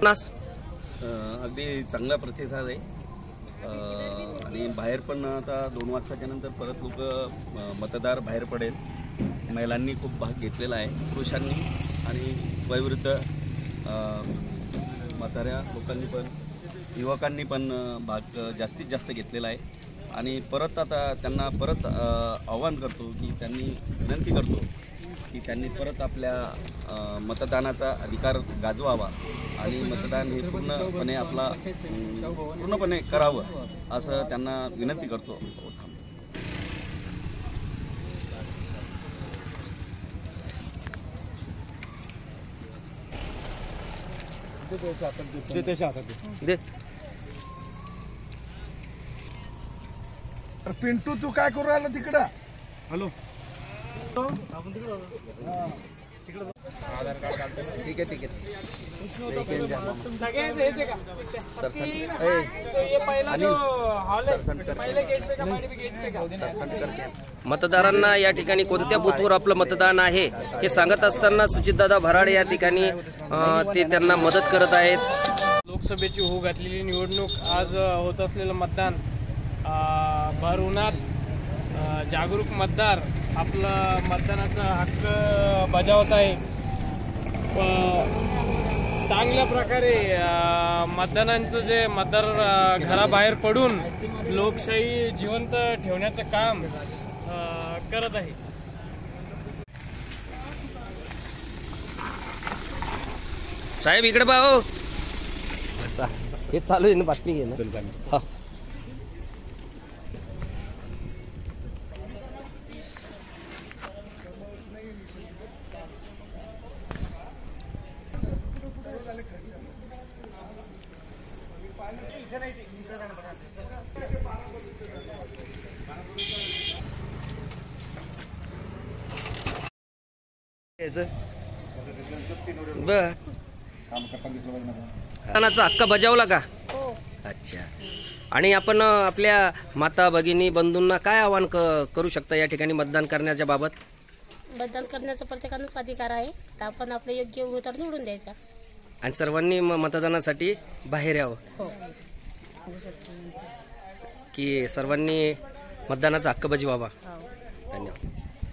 आपणास? अगदी चांगला प्रतिसाद आहे आणि बाहेर पण आता 2 वाजताच्या नंतर परत लोक मतदार बाहेर पडेल. महिलांनी खूप भाग घेतलेला आहे, पुरुषांनी आणि वयोवृद्ध म्हाताऱ्या लोकांनी पण, युवकांनी पण भाग जास्तीत जास्त घेतलेला आहे. आणि परत आता त्यांना परत आवाहन करतो की विनंती करतो की त्यांनी परत आपल्या मतदानाचा अधिकार गाजवावा आणि मतदान हे पूर्णपणे करावं असं त्यांना विनंती करतो. पिंटू तू काय करू राहिला तिकडं? हॅलो ठीक आहे मतदारांना या ठिकाणी कोणत्या बूथवर आपलं मतदान आहे हे सांगत असताना सुजितदादा भराडे या ठिकाणी ते त्यांना मदत करत आहेत. लोकसभेची होऊ घातलेली निवडणूक आज होत असलेलं मतदान भर उन्हात जागरूक मतदार आपला मतदानाचा हक्क बजावत आहे. चांगल्या प्रकारे मतदानांचं जे मतदार घराबाहेर पडून लोकशाही जिवंत ठेवण्याचं काम करत आहे. साहेब इकडे पहा हो. हे चालू आहे ना, बातमी घे ना. मतदानाचा हक्क बजावला का? अच्छा. आणि आपण आपल्या माता भगिनी बंधूंना काय आवाहन करू शकता या ठिकाणी मतदान करण्याच्या बाबत? मतदान करण्याचा प्रत्येकालाच अधिकार आहे, तर आपण आपलं योग्य उमेदवार निवडून द्यायचा आणि सर्वांनी मतदानासाठी बाहेर यावं. हो. की सर्वांनी मतदानाचा हक्क बजावावा. धन्यवाद.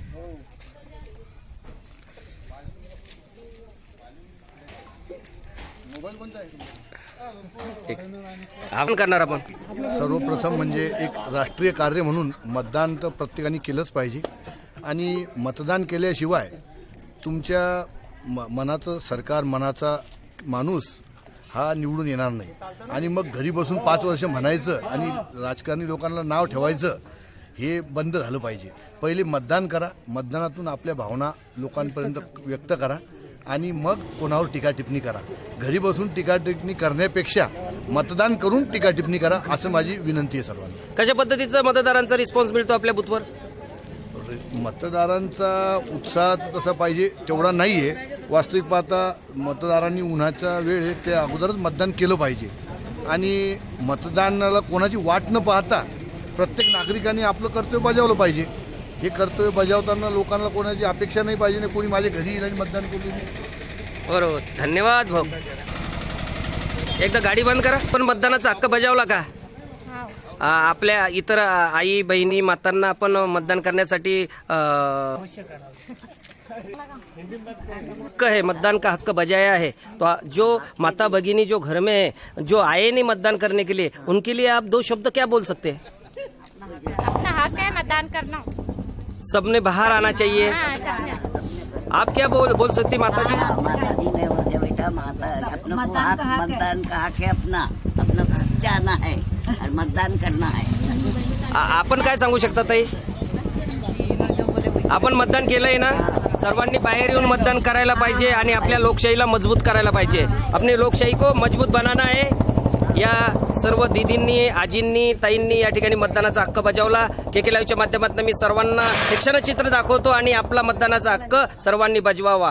आपण करणार आपण सर्वप्रथम म्हणजे एक राष्ट्रीय कार्य म्हणून मतदान तर प्रत्येकाने केलंच पाहिजे आणि मतदान केल्याशिवाय तुमच्या मनाचं सरकार, मनाचा माणूस हा निवडून येणार नाही. आणि मग घरी बसून 5 वर्ष म्हणायचं आणि राजकारणी लोकांना नाव ठेवायचं हे बंद झालं पाहिजे. पहिले मतदान करा, मतदानातून आपल्या भावना लोकांपर्यंत व्यक्त करा आणि मग कोणावर टीका टिप्पणी करा. घरी बसून टीका टिप्पणी करण्यापेक्षा मतदान करून टीका टिप्पणी करा असं माझी विनंती आहे सर्वांना. कशा पद्धतीचा मतदारांचा रिस्पॉन्स मिळतो आपल्या बूथवर? मतदारांचा उत्साह तसा पाहिजे तेवढा नाही आहे. वास्तविक पाहता मतदारांनी उन्हाच्या वेळ ते अगोदरच मतदान केलं पाहिजे आणि मतदानाला कोणाची वाट न पाहता प्रत्येक नागरिकांनी आपलं कर्तव्य बजावलं पाहिजे. हे कर्तव्य बजावताना लोकांना कोणाची अपेक्षा नाही पाहिजे, कोणी माझ्या घरी येईल आणि मतदान करू. बरोबर. धन्यवाद भाऊ. एकदा गाडी बंद करा. पण मतदानाचा हक्क बजावला का? आपल्या इतर आई बहिणी मातांना आपण मतदान करण्यासाठी हक्क है, मतदान का हक्क बजाया है. तो जो माता भगिनी जो घर में है, जो आए नहीं मतदान करने के लिए, उनके लिए आप 2 शब्द क्या बोल सकते हैं? अपना हक है मतदान करना, सबने बाहर आना चाहिए. आप क्या बोल सकती माता जी? माता जी ने बोलते बेटा मतदान का हक है, अपना जाना है और मतदान करना है. आपण काय सांगू शकता ताई? आपण मतदान केलंय ना, सर्वांनी बाहेर येऊन मतदान करायला पाहिजे आणि आपल्या लोकशाहीला मजबूत करायला पाहिजे. अपनी लोकशाही को मजबूत बनाना है. या सर्व दीदींनी, आजींनी, ताईंनी या ठिकाणी मतदानाचा हक्क बजावला. KK लाईव्हच्या माध्यमातून मी सर्वांना एक क्षणचित्र दाखवतो आणि आपला मतदानाचा हक्क सर्वांनी बजवावा.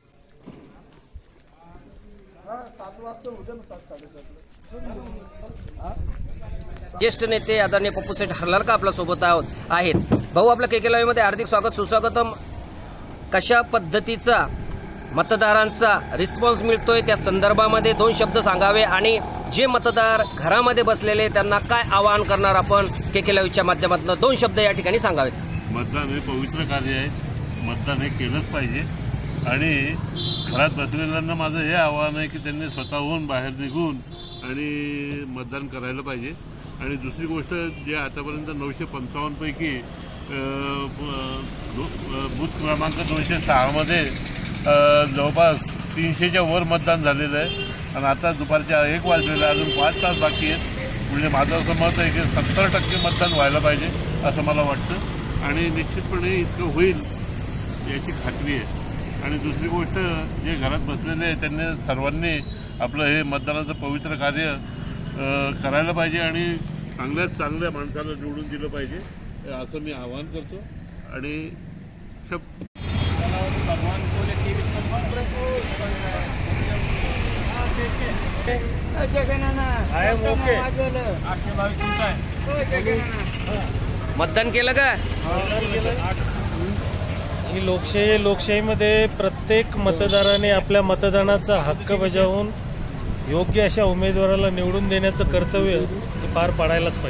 ज्येष्ठ नेते आदरणीय पप्पू सेठ हरलारका आपल्या सोबत आहेत. भाऊ, आपल्या KK लाईव्ह मध्ये हार्दिक स्वागत, सुस्वागतम. कशा पद्धतीचा मतदारांचा रिस्पॉन्स मिळतोय त्या संदर्भामध्ये 2 शब्द सांगावे आणि जे मतदार घरामध्ये बसलेले त्यांना काय आवाहन करणार आपण KK लाईव्हच्या माध्यमातून 2 शब्द या ठिकाणी सांगावेत. मतदान हे पवित्र कार्य आहे. मतदान हे केलंच पाहिजे आणि घरात बसलेल्यांना माझं हे आव्हान आहे की त्यांनी स्वतःहून बाहेर निघून आणि मतदान करायला पाहिजे. आणि दुसरी गोष्ट जे आतापर्यंत 955 पैकी बूथ क्रमांक 206 मध्ये जवळपास 300च्या वर मतदान झालेलं आहे आणि आता दुपारच्या 1 वाजलेलं आहे, अजून 5 तास बाकी आहेत. म्हणजे माझं असं मत आहे की 70% मतदान व्हायला पाहिजे असं मला वाटतं आणि निश्चितपणे इतकं होईल याची खात्री आहे. आणि दुसरी गोष्ट जे घरात बसलेले आहे त्यांनी सर्वांनी आपलं हे मतदानाचं पवित्र कार्य करायला पाहिजे आणि चांगल्यात चांगल्या माणसाला निवडून दिलं पाहिजे असं मी आवाहन करतो. आणि मतदान केलं का? ही लोकशाहीमध्ये प्रत्येक मतदाराने आपल्या मतदानाचा हक्क बजावून योग्य अशा उमेदवाराला निवडून देण्याचं कर्तव्य पार पाडायलाच पाहिजे.